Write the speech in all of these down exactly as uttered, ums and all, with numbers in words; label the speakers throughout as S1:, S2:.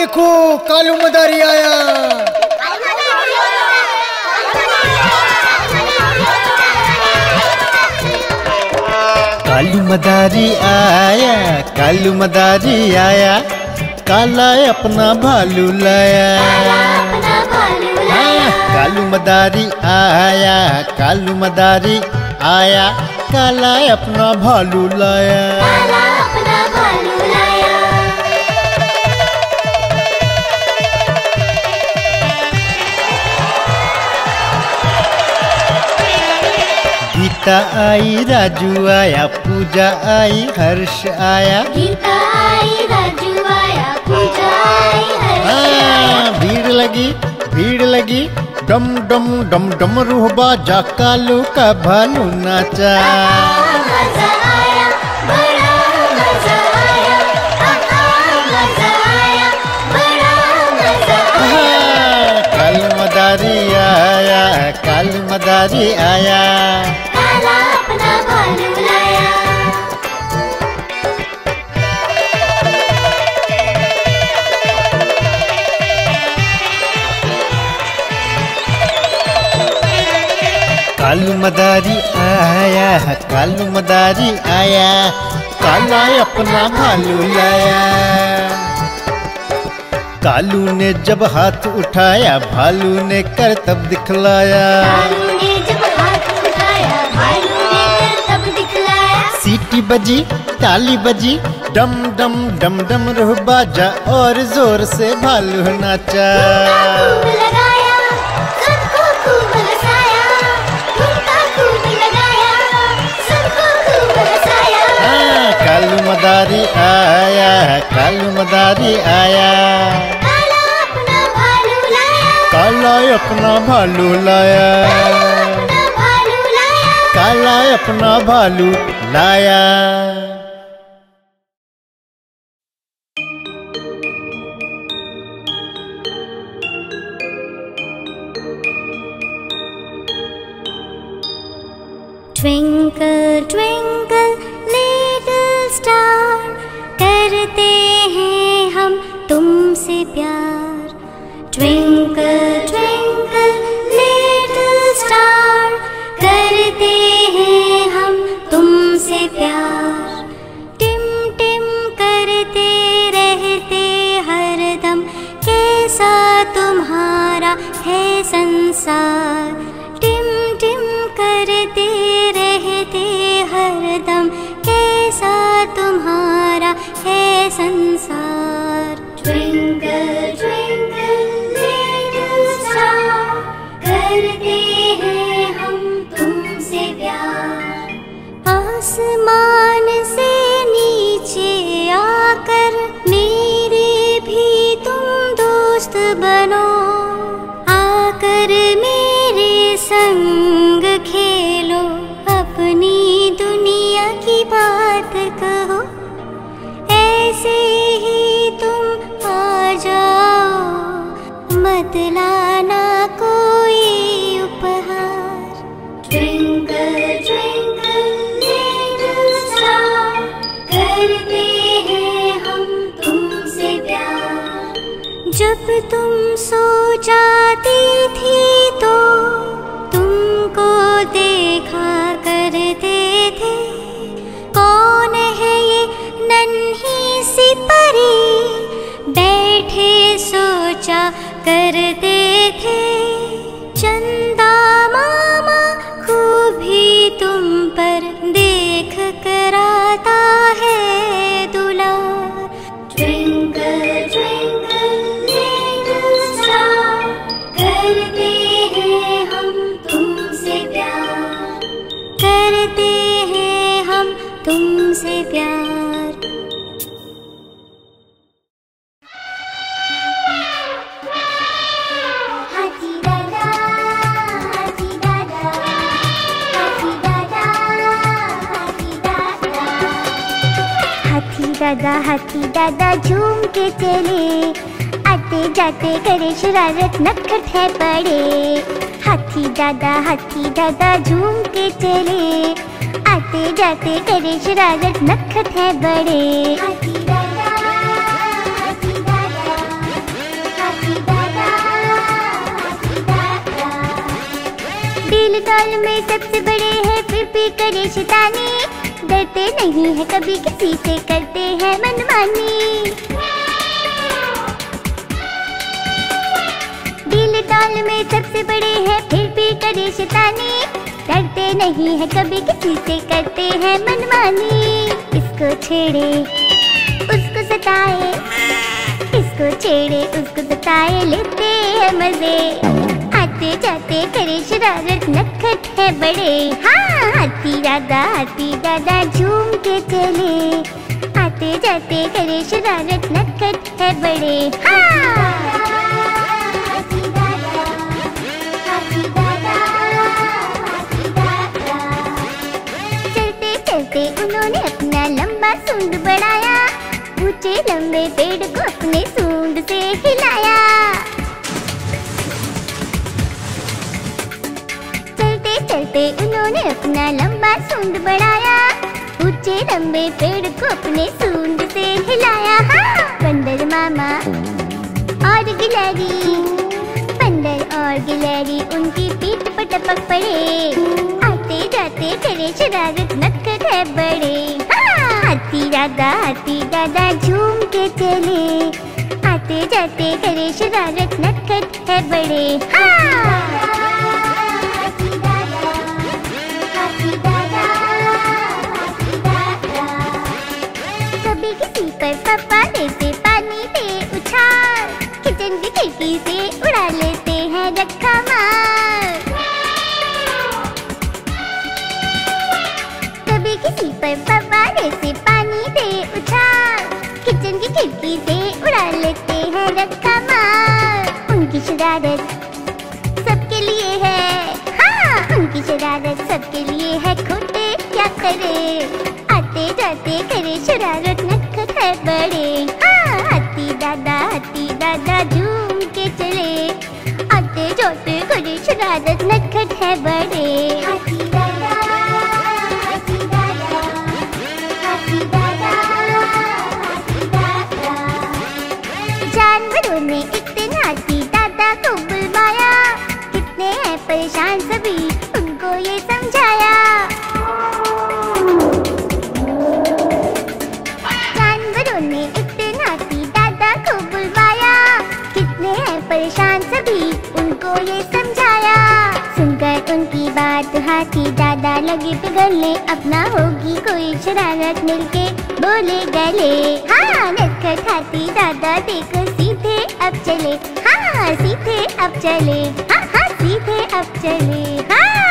S1: देखो कालू मदारी आया। कालू मदारी आया, कालू मदारी आया, काला अपना भालू लाया। कालू मदारी आया, कालू मदारी आया, काला अपना भालू लाया। गीता आई, राजू आया, पूजा आई, हर्ष आया।
S2: गीता आई, राजू आया, पूजा आई, हर्ष आया।
S1: भीड़ लगी, भीड़ लगी, डम डम डम डम रूह बाजा, कालू का भालू नाचा।
S2: मजा आया, बड़ा मजा आया, मजा आया, बड़ा मजा आया।
S1: कालू मदारी आया, कालू मदारी आया,
S2: काला अपना भालू लाया।
S1: कालू मदारी आया, कालू मदारी आया, काला अपना भालू लाया। कालू ने जब हाथ उठाया, भालू ने करतब दिखलाया।
S2: कालू ने जब हाथ उठाया, भालू ने करतब दिखलाया।
S1: सीटी बजी, ताली बजी, डम डम डम डम रूह बाजा, और जोर से भालू नाचा।
S2: खूब लगाया, सबको खूब हंसाया, ठुमका खूब लगाया, सबको खूब हंसाया।
S1: हाँ, कालू मदारी आया, कालू मदारी आया,
S2: काला अपना भालू लाया।
S1: काला अपना भालू लाया।
S2: अपना भालू लाया।
S1: काला अपना भालू लाया।
S2: Twinkle twinkle little star, करते हैं हम तुमसे प्यार। Twinkle twinkle little star, करते हैं हम तुमसे प्यार। टिम टिम करते रहते हरदम, कैसा तुम्हारा है संसार। टिम टिम करते रहते हरदम, कैसा तुम्हारा है संसार। Twinkle twinkle little star, करते हैं हम तुमसे प्यार। आसमान से नीचे आकर मेरे भी तुम दोस्त बनो, आकर मेरे संग खेलो, अपनी दुनिया की बात कहो। ऐसे ही तुम आ जाओ, मत लाना कोई उपहार। Twinkle twinkle little star, करते हैं हम तुमसे प्यार। जब तुम सो जाती थी तो तुमको देखा करते थे, कौन है ये नन्ही सी परी, बैठे सोचा करते थे। चंदा मामा खूब ही तुम पर देख कर आता है दुलार। Twinkle twinkle little star, करते हैं हम तुमसे प्यार, करते हैं हम तुमसे प्यार। हाथी दादा, हाथी दादा, हाथी दादा, हाथी दादा। हाथी दादा, हाथी दादा झूम के चले, आते जाते करे शरारत, नखट है बड़े। हाथी दादा, हाथी दादा झूम के चले, आते जाते करे शरारत, नखट है बड़े। हाथी दादा, हाथी दादा, टॉल में सबसे बड़े हैं फिर भी करे शैतानी, डरते नहीं है कभी किसी से, करते हैं मनमानी। दिल टॉल में सबसे बड़े हैं फिर भी करे शैतानी, डरते नहीं है कभी किसी से, करते हैं मनमानी। इसको छेड़े उसको सताए, इसको छेड़े उसको सताए, लेते हैं मजे, आते जाते करे शरारत, नखट है बड़े। हाँ, हाथी दादा हाथी दादा झूम के चले, आते जाते करे शरारत, नखट है बड़े। हाँ, उन्होंने अपना लंबा सूंड बढ़ाया, ऊंचे लंबे पेड़ को अपने सूंड से हिलाया। चलते चलते उन्होंने अपना लंबा सूंड बढ़ाया, ऊंचे लंबे पेड़ को अपने सूंड से हिलाया। हाँ, बंदर मामा और गिलहरी, बंदर और गिलहरी उनकी पीठ पर टपक पड़े, आते जाते करे शरारत, नखट है बड़े। हाँ, हाथी दादा हाथी दादा झूम के चले, आते जाते करे शरारत, नखट है बड़े। हाँ, कभी किसी पर पापा देते पानी पे उछाल, किचन की खिड़की से उड़ा लेते हैं रखा मार। कभी किसी पर फव्वारे से पानी पे उछाल, किचन की खिड़की से उड़ा लेते हैं रखा मार। उनकी शरारत सबके लिए है, हाँ उनकी शरारत सबके लिए है, खोटे क्या करे, आते जाते करे शरारत, नखट है बड़े। हाँ, हाथी दादा हाथी दादा झूम के चले, आते जाते करे शरारत, नखट है बड़े। हाथी दादा हाथी दादा हाथी दादा हाथी दादा। जानवरों ने एक दिन हाथी दादा को बुलवाया, कितने हैं परेशान सभी उनको ये समझाया। जानवरों ने एक दिन हाथी दादा को बुलवाया, कितने हैं परेशान सभी उनको ये समझाया। सुनकर उनकी बात हाथी दादा लगे पिघलने, अपना होगी कोई शरारत मिलके बोले गले। हाँ, नटखट हाथी दादा देखो सीधे अब चले, हाँ सीधे अब चले, हाँ हाँ सीधे अब चले। हाँ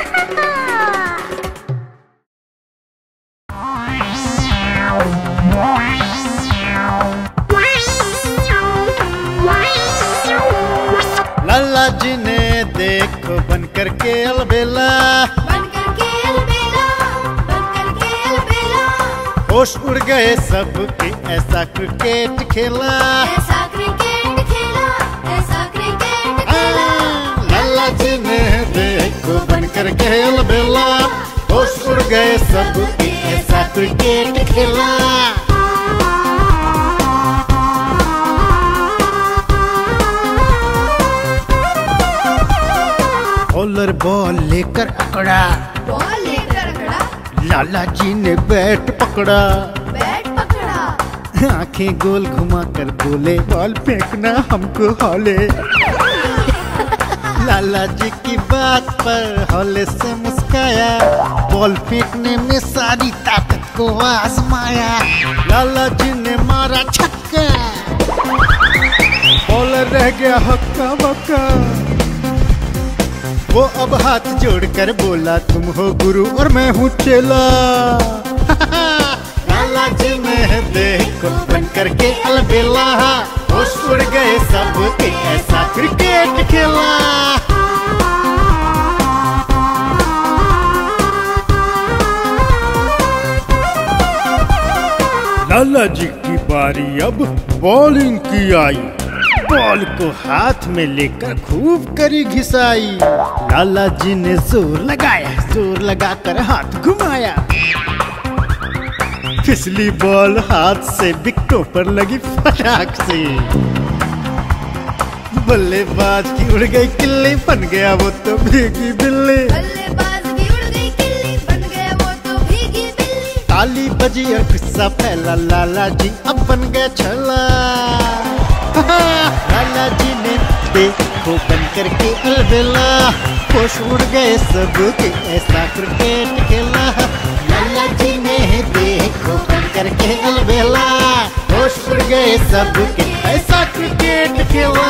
S1: लाला जी ने देखो बन करके अलबेला,
S3: बन करके अलबेला, बन करके अलबेला।
S1: होश उड़ गए सबके ऐसा क्रिकेट खेला,
S3: ऐसा क्रिकेट खेला, ऐसा क्रिकेट खेला।
S1: लाला जी ने देखो बन करके अलबेला, होश उड़ गए सबके ऐसा क्रिकेट खेला। बॉलर बॉल लेकर अकड़ा,
S3: बॉल लेकर अकड़ा,
S1: लाला जी ने बैट पकड़ा,
S3: बैट पकड़ा।
S1: आंखें गोल घुमा कर बोले, बॉल फेंकना हमको हौले। लाला जी की बात पर हौले से मुस्काया, बॉल फेंकने में सारी ताकत को आजमाया। लाला जी ने मारा छक्का, बॉलर रह गया हक्का बक्का। वो अब हाथ जोड़कर बोला, तुम हो गुरु और मैं हूँ चेला। लाला जी ने देखो बन करके अलबेला, होश उड़ गए सबके ऐसा क्रिकेट खेला। लाला जी की बारी अब बॉलिंग की आई, बॉल को हाथ में लेकर खूब करी घिसाई। लाला जी ने जोर लगाया, जोर लगाकर हाथ घुमाया, फिसली बॉल हाथ से विकेटों पर लगी फटाक से। बल्लेबाज की उड़ गई किल्ली, बन गया वो तो भीगी बिल्ली।
S3: बल्लेबाज की उड़ गई किल्ली, बन गया वो तो भीगी बिल्ली।
S1: ताली बजी और गुस्सा फैला, लाला जी अब बन गए छला। लाला जी ने देखो बन करके अलबेला, होश उड़ गए सबके ऐसा क्रिकेट खेला। लाला जी ने देखो बन करके अलबेला, होश उड़ गए सबके ऐसा क्रिकेट खेला।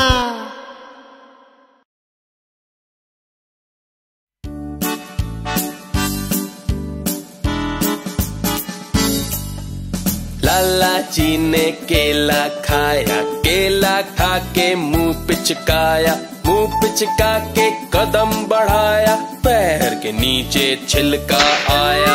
S4: लाला जी ने केला खाया, केला खा के मुंह पिचकाया, मुंह पिचका के कदम बढ़ाया, पैर के नीचे छिलका आया।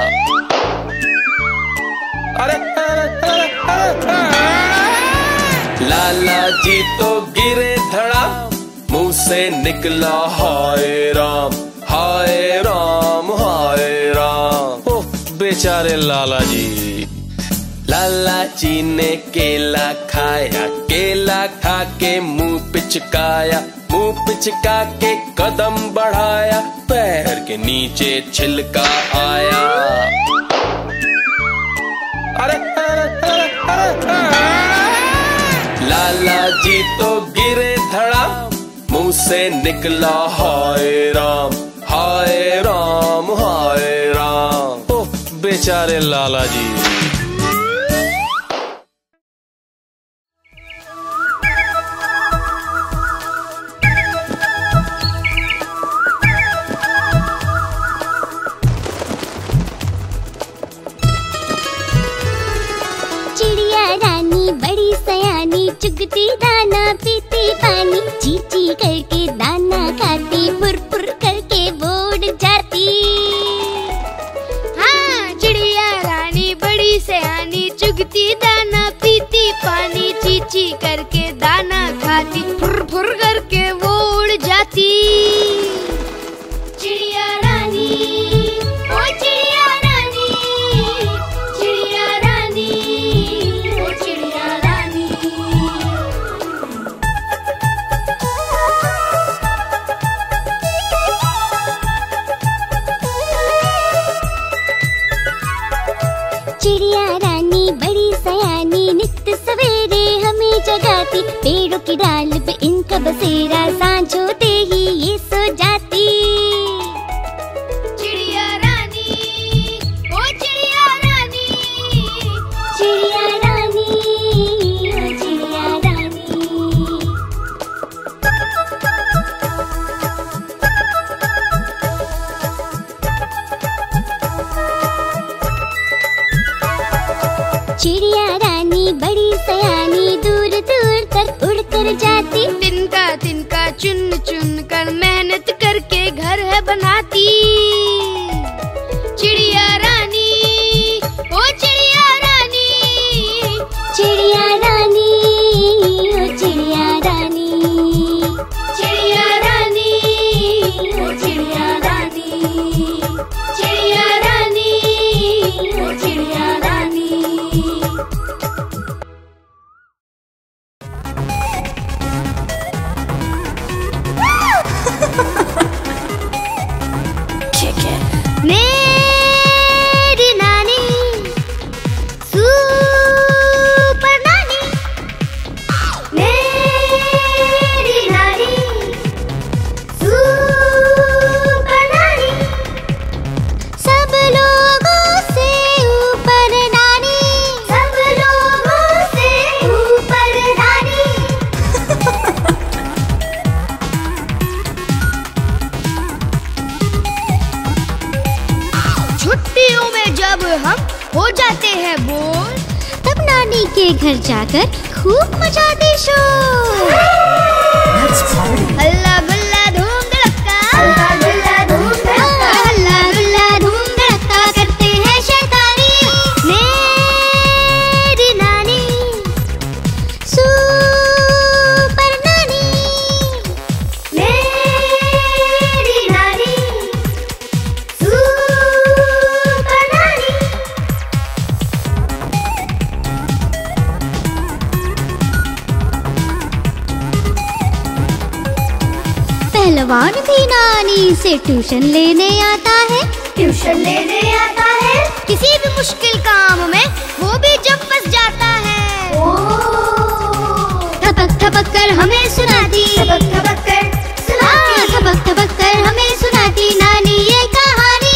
S4: अरे, अरे, अरे, अरे, अरे। लाला जी तो गिरे धड़ाम, मुंह से निकला हाय राम, हाय राम, हाय राम। ओह बेचारे लाला जी। लाला जी ने केला खाया, केला खा के मुंह पिचकाया, मुंह पिचका के कदम बढ़ाया, पैर के नीचे छिलका आया। अरे, अरे, अरे, अरे, अरे। लाला जी तो गिरे धड़ाम, मुंह से निकला हाय राम, हाय राम, हाय राम। ओह बेचारे लाला जी।
S2: चुगती दाना पीती पानी, चीची करके दाना खाती, फुर फुर करके वो उड़ जाती।
S5: हाँ, चिड़िया रानी बड़ी सयानी, चुगती दाना पीती पानी, चीची करके दाना खाती, फुर फुर करके वो उड़ जाती।
S2: चिड़िया रानी, ओ चिड़िया रानी, चिड़िया रानी, ओ चिड़िया रानी। चिड़िया रानी बड़ी सयानी, नित्य सवेरे हमें जगाती, पेड़ों की डाल पे इनका बसेरा, सांझ होते ही ये सो जाती।
S5: चिड़िया रानी, ओ चिड़िया रानी,
S2: चिड़िया रानी, ओ चिड़िया रानी। चिड़िया रानी बड़ी सयानी, दूर दूर तक उड़ कर जाती,
S5: तिनका तिनका चुन चुन कर मेहनत करके घर है बनाती। चिड़िया रानी, ओ चिड़िया रानी,
S2: चिड़िया रानी, ओ चिड़िया रानी, चिड़िया रानी, ओ चिड़िया रानी, चिड़िया रानी, ओ चिड़िया रानी।
S5: मेरी नानी सुपर नानी,
S2: मेरी नानी सुपर नानी, सब लोगों से ऊपर नानी, सब लोगों से ऊपर नानी।
S5: छुट्टियों में जब हम हो जाते हैं बोर,
S2: तब नानी के घर जाकर खूब मचाते शोर।
S5: हल्ला गुल्ला धूम धड़का,
S2: हल्ला गुल्ला धूम धड़का, हल्ला गुल्ला धूम धड़का करते हैं शैतानी।
S5: मेरी नानी
S2: सुपर नानी, मेरी नानी सुपर नानी। पहलवान भी नानी से ट्यूशन लेने आता है।
S3: ट्यूशन लेने आता है।
S5: किसी भी मुश्किल काम में वो भी जब फंस जाता है।
S2: थपक थपक कर हमें सुनाती,
S3: थपक थपक कर सुनाती,
S2: थपक थपक कर हमें सुनाती नानी ये कहानी।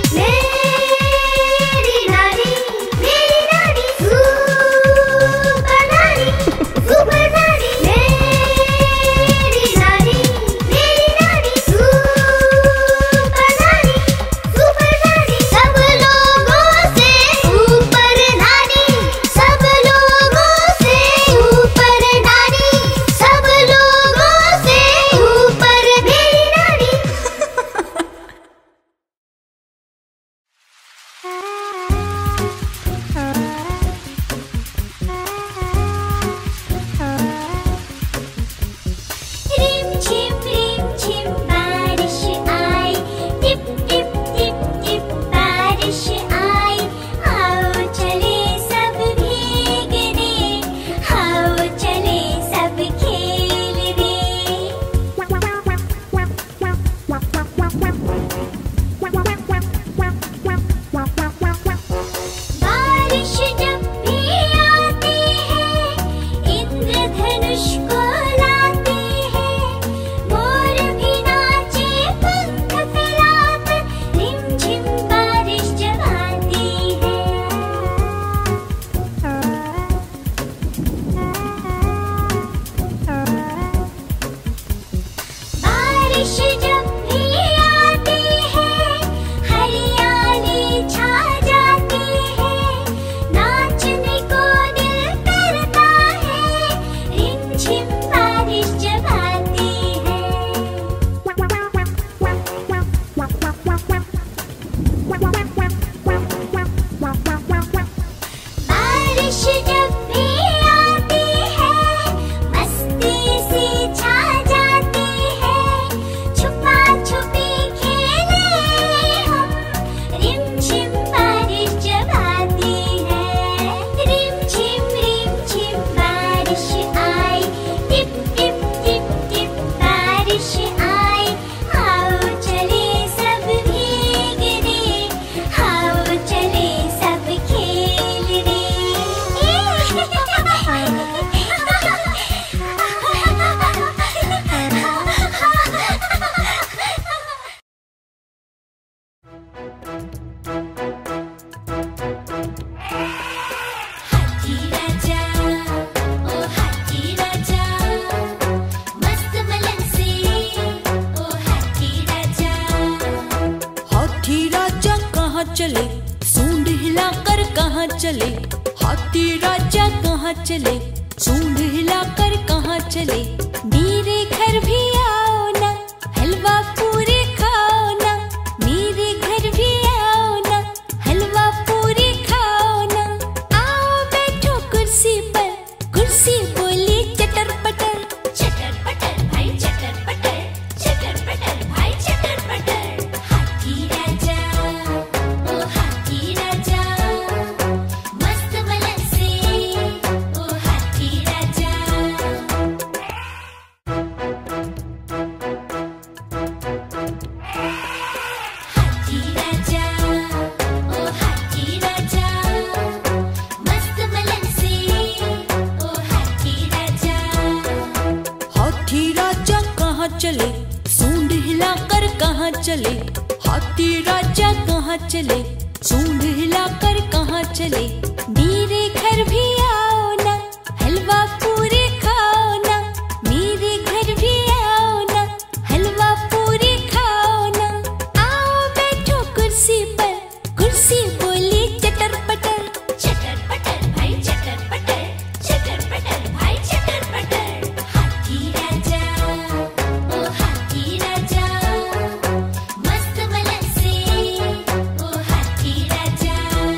S3: मेरी नानी, मेरी नानी, सुपर नानी, सुपर नानी। मेरी नानी, मेरी नानी, सुपर नानी, सुपर नानी। सब लोगों से ऊपर नानी, सब लोगों से ऊपर नानी, सब लोगों से ऊपर मेरी नानी। रिम झिम रिम झिम बारिश आई, टिप टिप टिप टिप बारिश आई। आओ चले सब भीगने, आओ चले सब खेलने। बारिश जब भी आती है, इंद्रधनुष को लाती है। मोर भी नाचे पंख फैलाकर, रिमझिम बारिश जब आती है। बारिश जब भी आती है, हरियाली छा जाती है। नाचने को दिल करता है, रिमझिम बारिश जब आती है। बारिश जब भी आती है, मस्ती सी छा जाती है। छुपा छुपी खेले हम, रिमझिम बारिश जब आती है। रिमझिम रिमझिम बारिश आई, टिप टिप टिप टिप बारिश आई। आओ चले सब भीगने, आओ चले सब खेलने। हाथी राजा, ओ हाथी राजा, मस्त मलन से, ओ हाथी राजा।
S6: हाथी राजा कहाँ चले, सूंड हिलाकर कहाँ चले। हाथी राजा कहाँ चले, सूंड हिलाकर कहाँ चले। मेरे घर भी आओ ना, हलवा पूरी खाओ ना। मेरे घर भी आओ ना, हलवा पूरी खाओ ना। आओ बैठो कुर्सी पर, कुर्सी बोली चटर पटर।
S3: चटर पटर भाई चटर पटर, चटर पटर भाई चटर पटर। हाथी राजा, ओ हाथी राजा, मस्त मलन से, ओ हाथी राजा। हाथी राजा, ओ हाथी राजा, मस्त मलन से, ओ हाथी राजा।
S6: हाथी राजा कहाँ चले, सूंड हिलाकर कहाँ चले। हाथी राजा कहाँ चले, सूंड हिलाकर कहाँ चले। मेरे घर भी आओ ना, हलवा पूरी खाओ ना। मेरे घर भी आओ ना, हलवा पूरी खाओ ना। आओ बैठो कुर्सी पर, कुर्सी बोली चटर पटर।
S3: चटर पटर भाई चटर पटर, चटर पटर भाई चटर पटर। हाथी राजा, ओ हाथी राजा, मस्त मलन से, ओ हाथी राजा।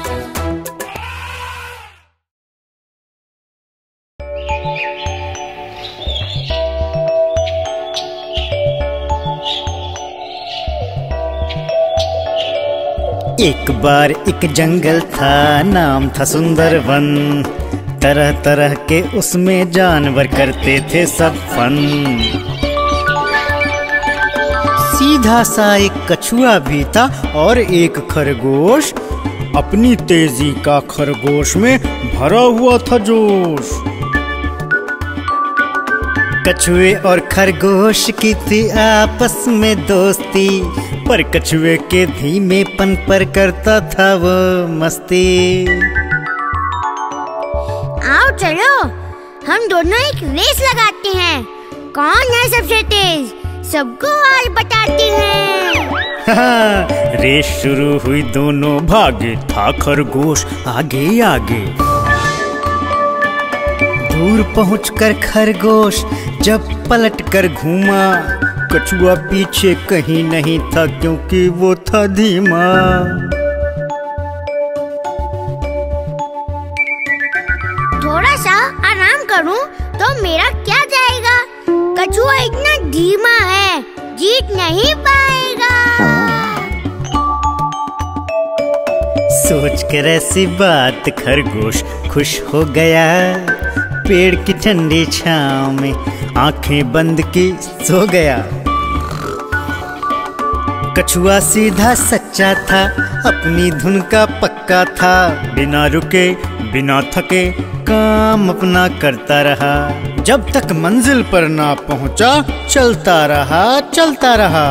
S1: एक बार एक जंगल था, नाम था सुंदरवन। तरह तरह के उसमें जानवर करते थे सब फन। सीधा सा एक कछुआ भी था और एक खरगोश। अपनी तेजी का खरगोश में भरा हुआ था जोश। कछुए और खरगोश की थी आपस में दोस्ती, पर कछुए के धीमेपन पर करता था वो मस्ती।
S5: आओ चलो हम दोनों एक रेस लगाते हैं, कौन है सबसे तेज, सबको आज बताते हैं।
S1: हाँ, रेस शुरू हुई, दोनों भागे, था खरगोश आगे आगे। दूर पहुंचकर खरगोश जब पलट कर घूमा, कछुआ पीछे कहीं नहीं था क्योंकि वो था धीमा।
S5: थोड़ा सा आराम करूं तो मेरा क्या जाएगा, कछुआ इतना धीमा है जीत नहीं पाएगा।
S1: सोच कर ऐसी बात खरगोश खुश हो गया, पेड़ की ठंडी छांव में आंखें बंद की सो गया। कछुआ सीधा सच्चा था, अपनी धुन का पक्का था, बिना रुके बिना थके काम अपना करता रहा। जब तक मंजिल पर ना पहुंचा चलता रहा चलता रहा।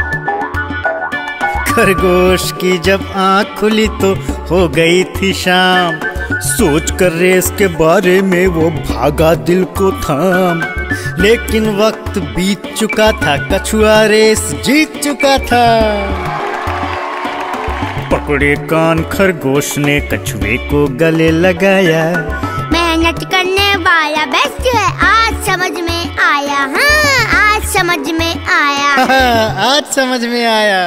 S1: खरगोश की जब आँख खुली तो हो गई थी शाम, सोच कर रेस के बारे में वो भागा दिल को थाम। लेकिन वक्त बीत चुका था, कछुआ रेस जीत चुका था। पकड़े कान खरगोश ने कछुए को गले लगाया,
S5: मेहनत करने वाला बेस्ट है, आज समझ में आया। हाँ आज समझ में आया।
S1: आज समझ में आया।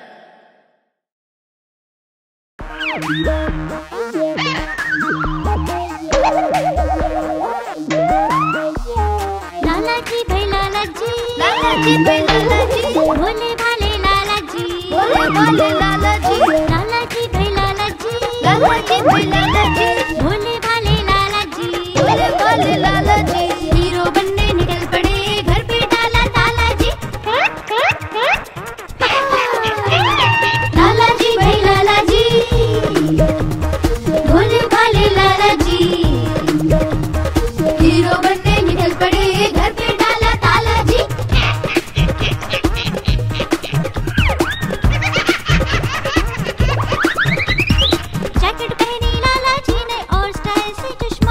S2: लाला जी भाई लाला जी,
S5: लाला जी भाई लाला जी,
S2: भोले भाले लाला जी,
S5: भोले भाले लाला जी,
S2: लाला जी भाई लाला जी,
S5: लाला जी भाई लाला जी,
S2: भोले भाले लाला जी,
S5: भोले भाले लाला जी।
S2: हीरो बनने निकल पड़े, घर पे डाला ताला जी। लाला जी भाई लाला जी, भोले भाले लाला जी,
S5: हीरो बनने निकल पड़े, घर पे डाला ताला जी।
S2: जैकेट पहनी लाला जी ने और स्टाइल से चश्मा,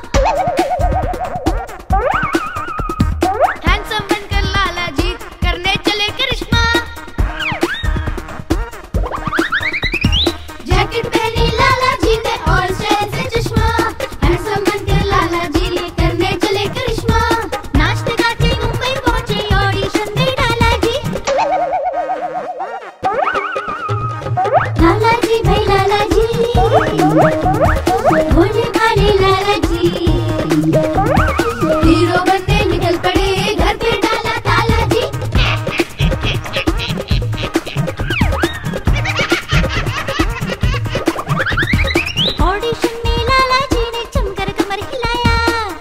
S5: हैंडसम बनकर लाला जी करने चले करिश्मा। जैकेट पहनी लाला जी ने और स्टाइल से चश्मा, हैंडसम बनकर लाला जी ने करने चले करिश्मा।
S2: नाचते गाते मुंबई पहुंचे, ऑडिशन दे डाला जी। लाला जी भाई लाला जी, भोले भाले लाला जी,
S5: हीरो बनने निकल पड़े, घर पे डाला ताला जी।
S2: ऑडिशन में लाला जी ने जमकर कमर हिलाया,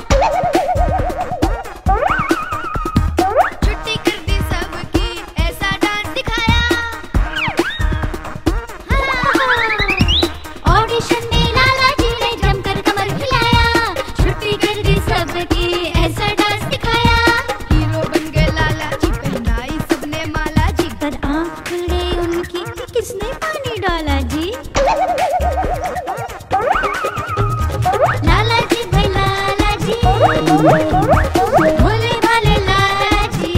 S5: छुट्टी कर दी सबकी, ऐसा डांस दिखाया।
S2: ऑडिशन में लाला जी ने जमकर कमर हिलाया, छुट्टी कर दी सबकी, ऐसा डांस दिखाया।
S5: हीरो बन गए लाला जी, पहनाई सबने माला जी।
S2: पर आँख खुल गई उनकी, किसने पानी डाला जी। लाला जी भाई लाला जी, भोले भाले लाला जी,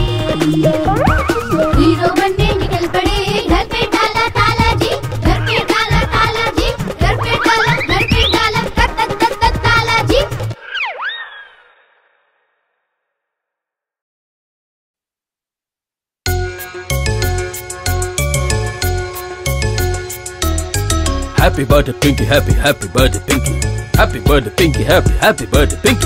S5: हीरो बनने निकल पड़े, घर पे डाला ताला जी। घर पे डाला ताला जी, घर पे डाला, घर पे डाला तक तक तक तक ताला जी।
S4: Happy birthday, Pinky, happy, happy birthday, Pinky. Happy birthday, Pinky, happy, happy birthday, Pinky.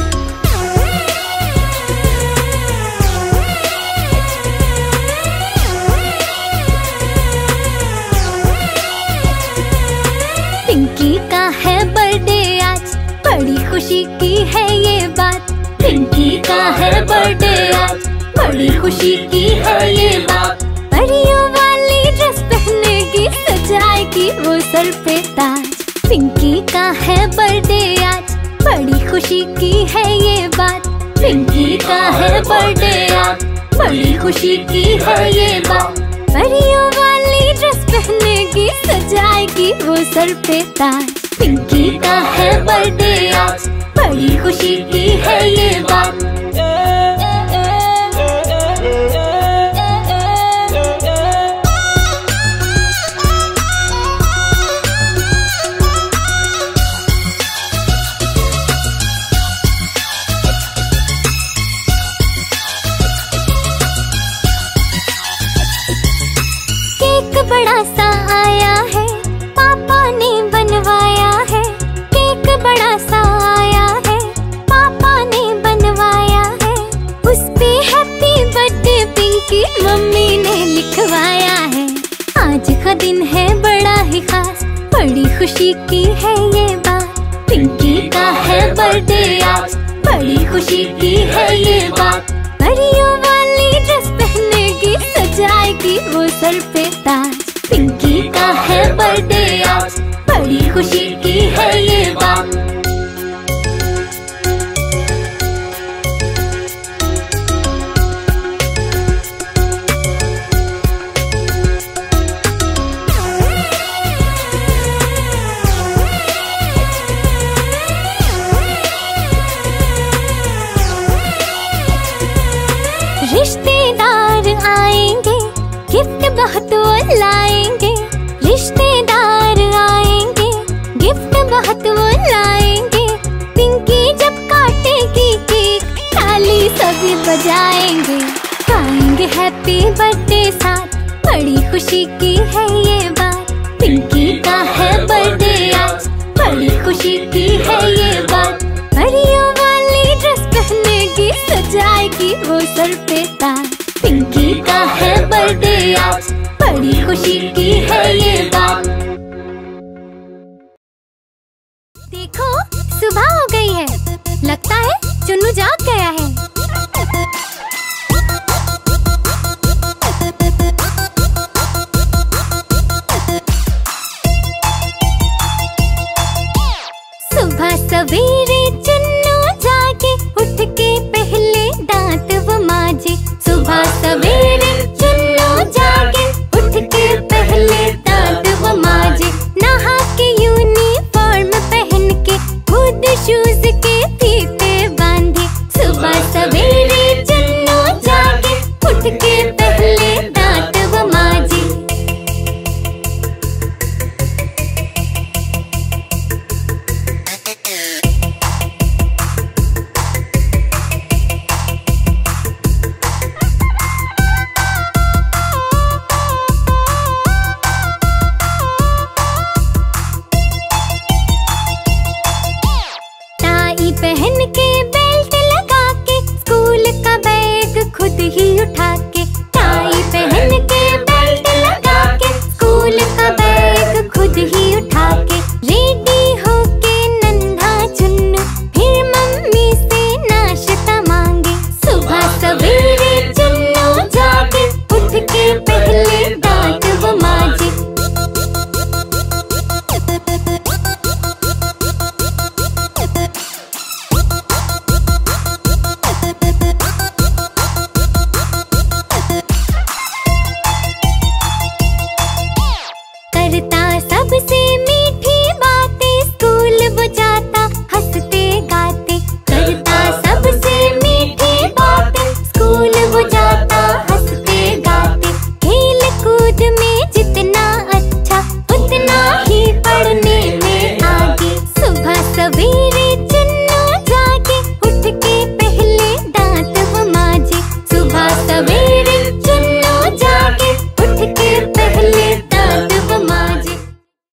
S2: Pinky का है बर्थडे आज, बड़ी खुशी की है ये बात। पिंकी का है बर्थडे आज, बड़ी खुशी की है ये बात। परियों खुशी की है ये बात, पिंकी का है बर्थडे आज, बड़ी खुशी की है ये बात। परियों वाली ड्रेस पहनेगी, सजाएगी वो सर पे ताज, पिंकी का है बर्थडे आज, बड़ी खुशी की है ये बात। बड़ा सा आया है, पापा ने बनवाया है, केक बड़ा सा आया है, पापा ने बनवाया है, उस पे हैप्पी बर्थडे पिंकी मम्मी ने लिखवाया है। आज का दिन है बड़ा ही खास, बड़ी खुशी की है ये बात, पिंकी का है बर्थडे आज, बड़ी खुशी की है ये बात। परियों वाली ड्रेस पहनेगी, सजाएगी वो सर पे ताज, पिंकी का है बर्थडे आज, बड़ी खुशी की है ये बात। रिश्तेदार आएंगे, गिफ्ट बहुत वो लाएंगे, रिश्तेदार आएंगे, गिफ्ट बहुत वो लाएंगे, पिंकी जब काटेगी केक, ताली सभी बजाएंगे, गाएंगे हैप्पी बर्थडे साथ, बड़ी खुशी की है